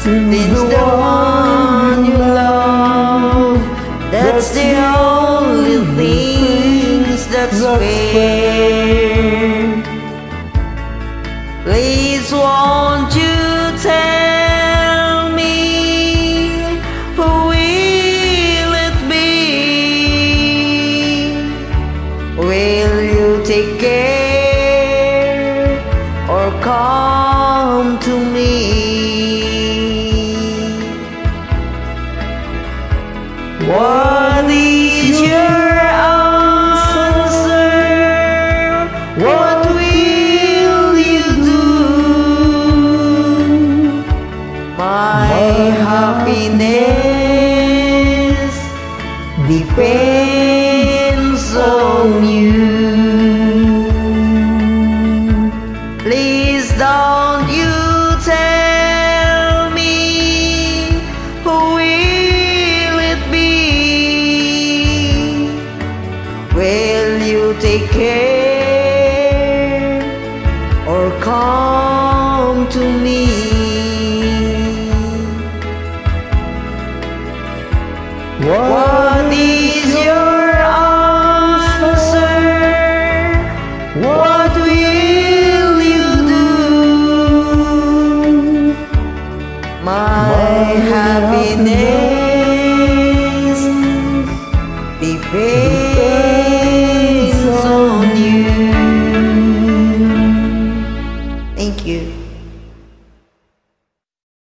Since the one you love, that's the only things that's fair. Please won't you tell me, who will it be? Will you take care or come to me? What is your answer? What will you do? My happiness depends on you. Please don't you tell me, who will it be? Will you take care or come to me? What